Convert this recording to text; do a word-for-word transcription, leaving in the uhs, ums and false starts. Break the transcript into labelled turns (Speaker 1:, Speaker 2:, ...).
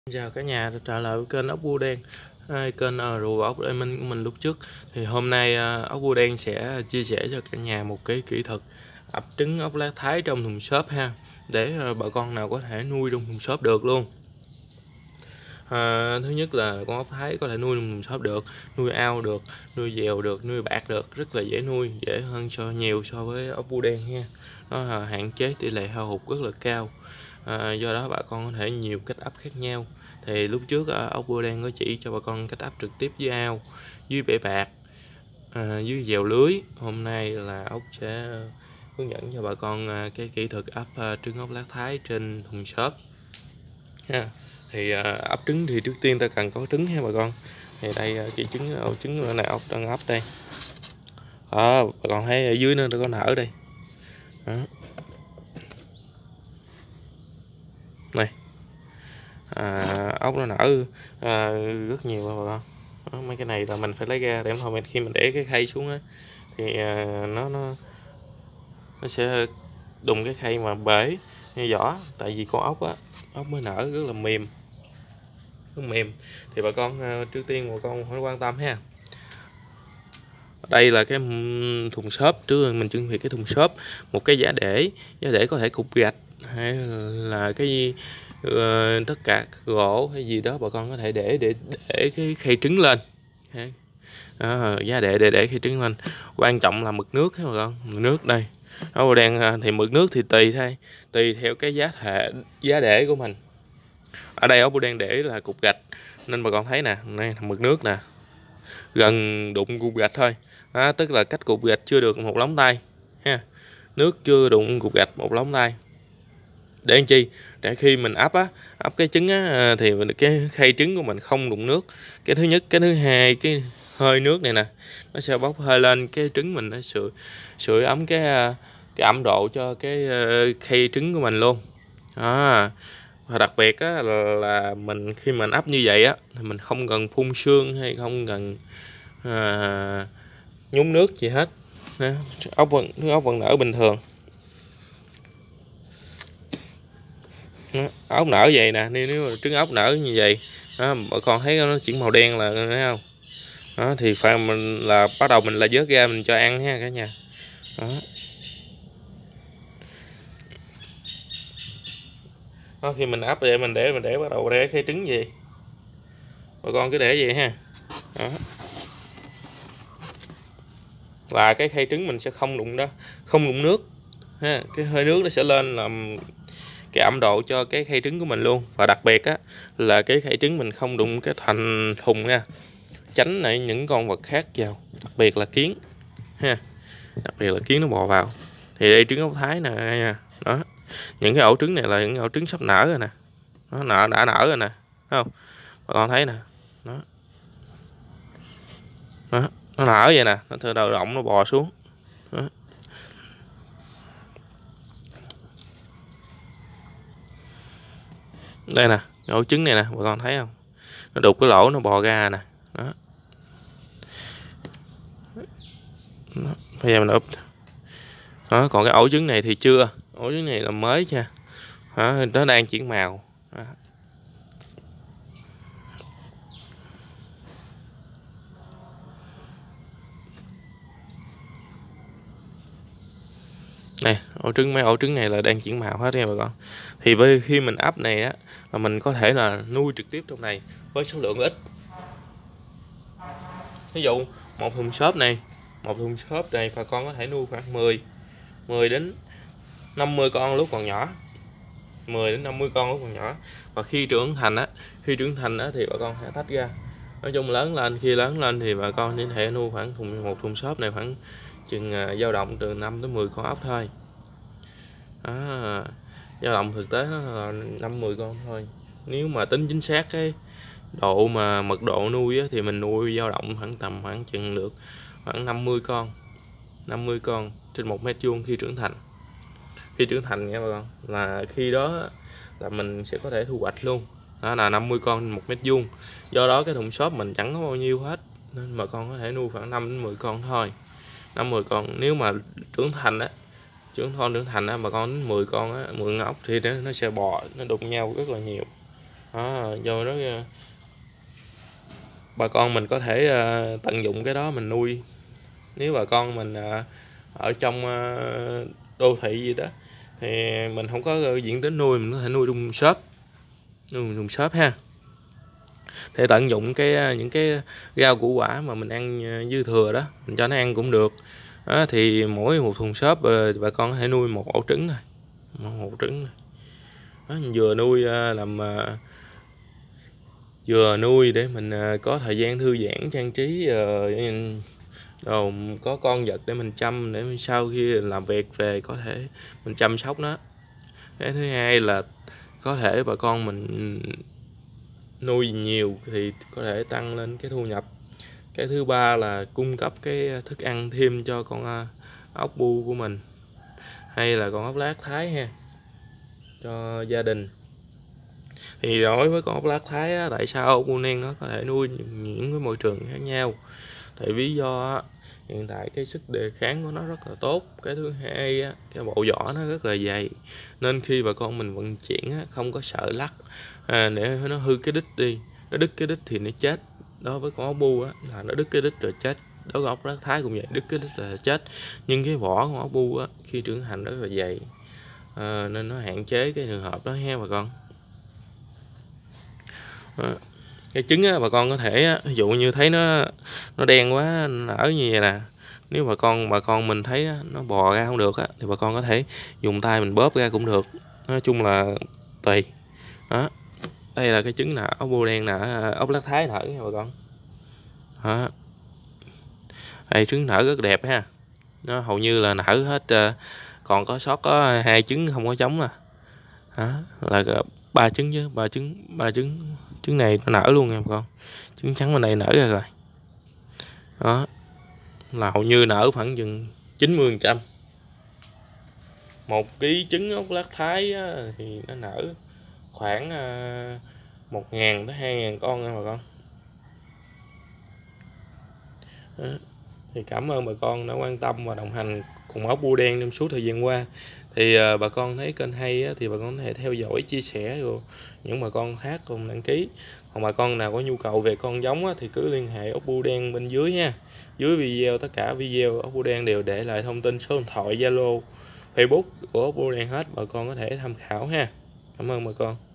Speaker 1: Chào cả nhà, trở lại với kênh ốc bươu đen, hay kênh uh, rùa ốc Lê Minh của mình lúc trước. Thì hôm nay uh, ốc bươu đen sẽ chia sẻ cho cả nhà một cái kỹ thuật ấp trứng ốc lá Thái trong thùng xốp ha, để uh, bà con nào có thể nuôi trong thùng xốp được luôn. À, thứ nhất là con ốc Thái có thể nuôi trong thùng xốp được, nuôi ao được, nuôi dèo được, nuôi bạc được, rất là dễ nuôi, dễ hơn so nhiều so với ốc bươu đen nha. Nó uh, hạn chế tỷ lệ hao hụt rất là cao. À, do đó bà con có thể nhiều cách ấp khác nhau. Thì lúc trước ốc bươu đen có chỉ cho bà con cách ấp trực tiếp dưới ao, dưới bể bạc, à, dưới dèo lưới. Hôm nay là ốc sẽ hướng dẫn cho bà con cái kỹ thuật ấp trứng ốc lá Thái trên thùng xốp ha. Thì ấp trứng thì trước tiên ta cần có trứng ha bà con. Thì đây cái trứng ổ trứng này ốc đang ấp đây. Đó, bà con thấy ở dưới nó có nở đây. Đó. Này, à, ốc nó nở à, rất nhiều bà con. Đó, mấy cái này là mình phải lấy ra để mà khi mình để cái khay xuống á thì à, nó nó nó sẽ đùng cái khay mà bể như vỏ, tại vì con ốc á, ốc mới nở rất là mềm, rất mềm. Thì bà con à, trước tiên bà con phải quan tâm ha. Đây là cái thùng xốp, trước mình chuẩn bị cái thùng xốp, một cái giá để, giá để có thể cục gạch hay là cái gì, uh, tất cả gỗ hay gì đó bà con có thể để để để cái khay trứng lên. Đó, giá để để để khay trứng lên. Quan trọng là mực nước ha bà con, mực nước đây. Ốc đen thì mực nước thì tùy thôi, tùy theo cái giá thể giá để của mình. Ở đây ốc đen để là cục gạch nên bà con thấy nè, đây là mực nước nè, gần đụng cục gạch thôi. Đó, tức là cách cục gạch chưa được một lóng tay ha, nước chưa đụng cục gạch một lóng tay. Để làm chi? Để khi mình ấp á, ấp cái trứng á thì cái khay trứng của mình không đụng nước. Cái thứ nhất, cái thứ hai, cái hơi nước này nè nó sẽ bốc hơi lên cái trứng mình, nó sưởi sưởi ấm cái cái ẩm độ cho cái khay trứng của mình luôn. Đó. Và đặc biệt á, là, là mình khi mình ấp như vậy á thì mình không cần phun sương hay không cần à, nhúng nước gì hết. Ốc vẫn ốc vẫn nở bình thường. Đó, ốc nở vậy nè, nếu, nếu mà trứng ốc nở như vậy đó, bà con thấy nó chuyển màu đen là thấy không? Đó, thì phải mình là bắt đầu mình là vớt ra mình cho ăn ha cả nhà. Đó. Đó, khi mình ấp vậy mình để mình để bắt đầu để khay trứng gì bà con cứ để vậy ha. Đó. Và cái khay trứng mình sẽ không đụng đó, không đụng nước ha, cái hơi nước nó sẽ lên làm cái ẩm độ cho cái khay trứng của mình luôn. Và đặc biệt á là cái khay trứng mình không đụng cái thành thùng nha, tránh lại những con vật khác vào, đặc biệt là kiến ha, đặc biệt là kiến nó bò vào. Thì đây trứng ốc Thái nè nha. Đó, những cái ổ trứng này là những ổ trứng sắp nở rồi nè, nó nở đã nở rồi nè, thấy không bà con thấy nè. Đó. Đó, nó nở vậy nè, nó từ đầu rộng nó bò xuống. Đó. Đây nè, ổ trứng này nè, bà con thấy không? Nó đục cái lỗ nó bò ra nè. Đó. Đó. Bây giờ mình úp. Đó, còn cái ổ trứng này thì chưa, ổ trứng này là mới nha. Đó, nó đang chuyển màu. Đó. Này, ổ trứng mấy ổ trứng này là đang chuyển màu hết nha bà con. Thì với khi mình ấp này á là mình có thể là nuôi trực tiếp trong này với số lượng ít. Ví dụ một thùng xốp này, một thùng xốp này bà con có thể nuôi khoảng mười mười đến năm mươi con lúc còn nhỏ. mười đến năm mươi con lúc còn nhỏ. Và khi trưởng thành á, khi trưởng thành á thì bà con sẽ tách ra. Nói chung lớn lên, khi lớn lên thì bà con có thể nuôi khoảng thùng một thùng xốp này khoảng chừng dao uh, động từ năm đến mười con ốc thôi. Đó, dao động thực tế nó là năm mười con thôi. Nếu mà tính chính xác cái độ mà mật độ nuôi á, thì mình nuôi dao động khoảng tầm khoảng chừng được khoảng năm mươi con năm mươi con trên một mét vuông khi trưởng thành. Khi trưởng thành nha bà con, là khi đó là mình sẽ có thể thu hoạch luôn. Đó là năm mươi con một mét vuông. Do đó cái thùng xốp mình chẳng có bao nhiêu hết, nên bà con có thể nuôi khoảng năm đến mười con thôi. năm mười con. Nếu mà trưởng thành á, trưởng con trưởng thành á, bà con đến mười con á, mười con ốc thì nó sẽ bò, nó đụng nhau rất là nhiều. đó, vô nó bà con mình có thể uh, tận dụng cái đó mình nuôi. Nếu bà con mình uh, ở trong uh, đô thị gì đó thì mình không có diện tích nuôi, mình có thể nuôi trong shop, nuôi trong shop ha, để tận dụng cái những cái rau củ quả mà mình ăn dư thừa đó, mình cho nó ăn cũng được. Đó, thì mỗi một thùng xốp bà con có thể nuôi một ổ trứng thôi, một ổ trứng đó, vừa nuôi làm vừa nuôi để mình có thời gian thư giãn trang trí, rồi có con vật để mình chăm, để sau khi làm việc về có thể mình chăm sóc nó. Cái thứ hai là có thể bà con mình nuôi nhiều thì có thể tăng lên cái thu nhập. Cái thứ ba là cung cấp cái thức ăn thêm cho con ốc bu của mình, hay là con ốc lác Thái ha, cho gia đình. Thì đối với con ốc lác Thái á, tại sao ốc bu nen nó có thể nuôi những cái môi trường khác nhau? Tại lý do á, hiện tại cái sức đề kháng của nó rất là tốt. Cái thứ hai á, cái bộ vỏ nó rất là dày, nên khi bà con mình vận chuyển á, không có sợ lắc à, để nó hư cái đít đi, nó đứt cái đít thì nó chết. Đối với con ốc bu á, là nó đứt cái đít rồi chết. Đối với ốc lác Thái cũng vậy, đứt cái đít là chết. Nhưng cái vỏ con ốc bu á, khi trưởng thành rất là dày à, nên nó hạn chế cái trường hợp đó ha bà con. Đó. Cái trứng á, bà con có thể ví dụ như thấy nó nó đen quá nở như vậy nè, nếu bà con bà con mình thấy nó bò ra không được á, thì bà con có thể dùng tay mình bóp ra cũng được. Nói chung là tùy. Đó, đây là cái trứng nở ốc bươu đen nở, ốc lác Thái nở nha bà con. Đó, đây trứng nở rất đẹp ha, nó hầu như là nở hết, còn có sót có hai trứng không có trống nè. Đó là ba trứng chứ, ba trứng ba trứng trứng này nó nở luôn nha bà con, trứng trắng bên đây nở ra rồi. Đó là hầu như nở khoảng chừng chín mươi phần trăm. Một ký trứng ốc lác Thái á, thì nó nở khoảng một ngàn tới hai ngàn con nha bà con. Đó. Thì cảm ơn bà con đã quan tâm và đồng hành cùng ốc bươu đen trong suốt thời gian qua. Thì uh, bà con thấy kênh hay á, thì bà con có thể theo dõi, chia sẻ, rồi những bà con khác cùng đăng ký. Còn bà con nào có nhu cầu về con giống á, thì cứ liên hệ ốc bươu đen bên dưới nha. Dưới video, tất cả video ốc bươu đen đều để lại thông tin số điện thoại, Zalo, Facebook của ốc bươu đen hết, bà con có thể tham khảo ha. Cảm ơn bà con.